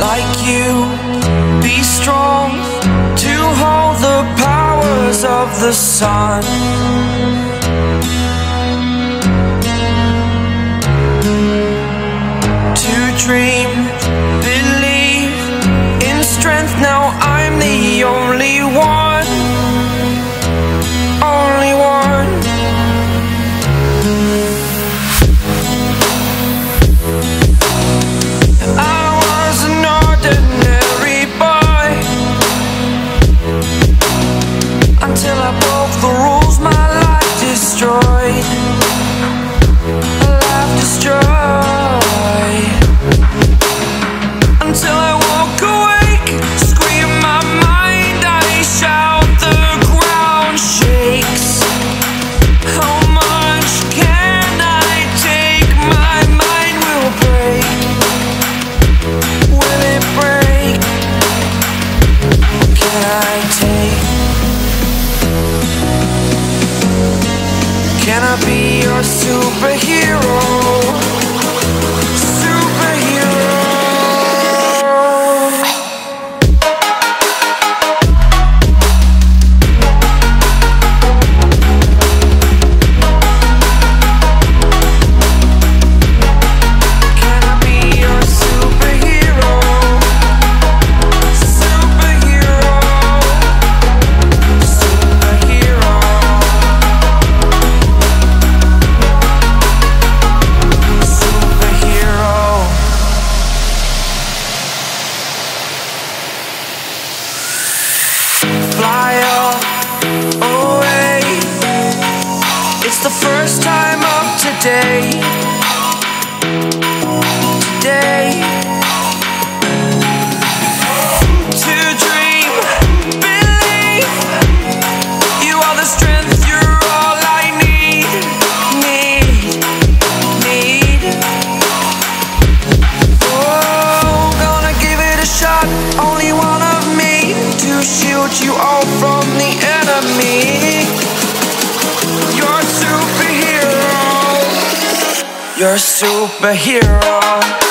like you, be strong to hold the powers of the sun. To dream, believe in strength. Now I'm the only one, only one. I was an ordinary boy until I broke the rules, my life destroyed, a life destroyed. Until I walk awake, scream my mind, I shout, the ground shakes. How much can I take? My mind will break. Will it break? Can I take? Can I be your superhero? Superhero. Fly away. It's the first time of today. Today. To dream, believe. You are the strength, you're all I need. Oh, gonna give it a shot. Only one of me to shield you all from the enemy. You're a superhero. You're a superhero.